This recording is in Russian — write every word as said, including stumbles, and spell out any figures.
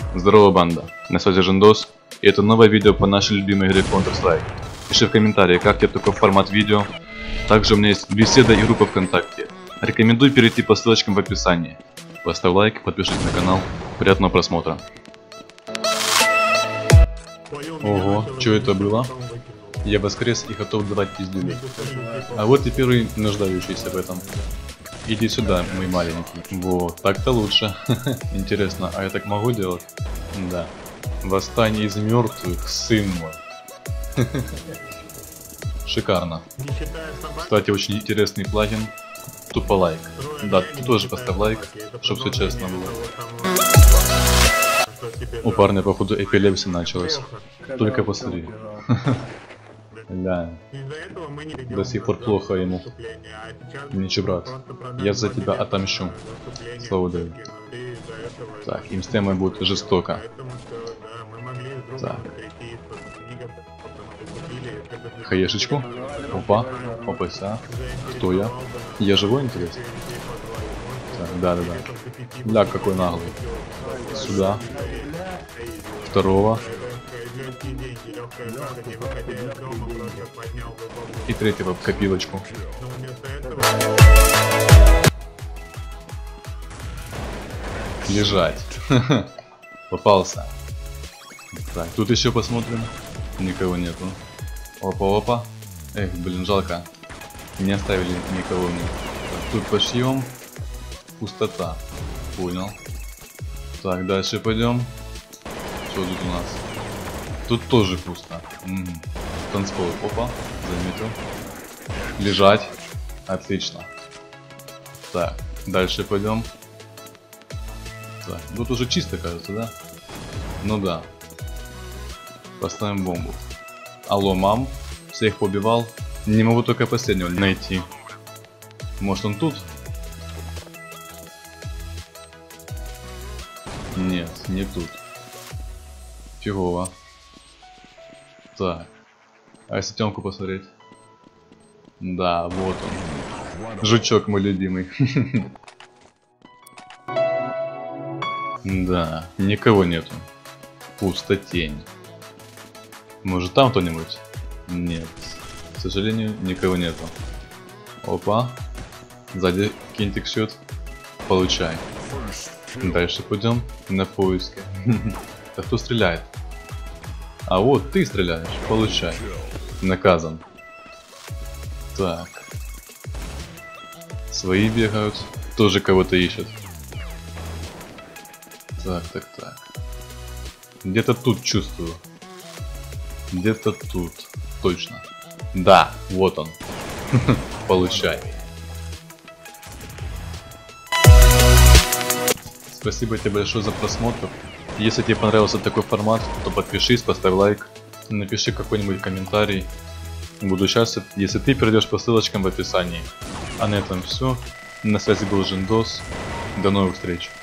Здорово, банда, на связи Жендос, и это новое видео по нашей любимой игре Counter-Strike. Пиши в комментарии, как тебе такой формат видео. Также у меня есть беседа и группа ВКонтакте. Рекомендую перейти по ссылочкам в описании. Поставь лайк, подпишись на канал. Приятного просмотра. Ого, что это было? Я воскрес и готов давать пиздюлей. А вот и первый нуждающийся в этом. Иди сюда, мой маленький. Вот, так-то лучше. Интересно, а я так могу делать? Да. Восстание из мертвых, сын мой. Шикарно. Кстати, очень интересный плагин. Тупо лайк. Да, ты тоже поставь лайк, чтобы все честно было. У парня, походу, эпилепсия началась. Только посмотри. Да. До сих пор плохо ему. Ничего, брат. Я за тебя отомщу. Слово даю. Так, им с темой будет жестоко. Так. Хаешечку. Опа. Опа-ся. Кто я? Я живой, интересно? Так, да-да-да. Ля, какой наглый. Сюда. Второго. И третьего в копилочку. Лежать. Попался. Так, тут еще посмотрим. Никого нету. Опа-опа. Эх, блин, жалко. Не оставили никого нет. Так, тут пошьем. Пустота. Понял. Так, дальше пойдем. Что тут у нас? Тут тоже пусто. Угу. Танцпол. Опа. Заметил. Лежать. Отлично. Так, дальше пойдем. Так, тут уже чисто, кажется, да? Ну да. Поставим бомбу. Алло, мам. Всех побивал. Не могу только последнего найти. Может, он тут? Нет, не тут. Фигово. Так. А если темку посмотреть? Да, вот он. Жучок мой любимый. Да, никого нету. Пусто тень. Может, там кто-нибудь? Нет. К сожалению, никого нету. Опа. Сзади кинтик счет. Получай. Дальше пойдем на поиски. Да кто стреляет? А вот ты стреляешь. Получай. Наказан. Так. Свои бегают. Тоже кого-то ищут. Так, так, так. Где-то тут чувствую. Где-то тут. Точно. Да, вот он. Получай. Спасибо тебе большое за просмотр. Если тебе понравился такой формат, то подпишись, поставь лайк, напиши какой-нибудь комментарий. Буду счастлив, если ты перейдешь по ссылочкам в описании. А на этом все. На связи был Жендос. До новых встреч.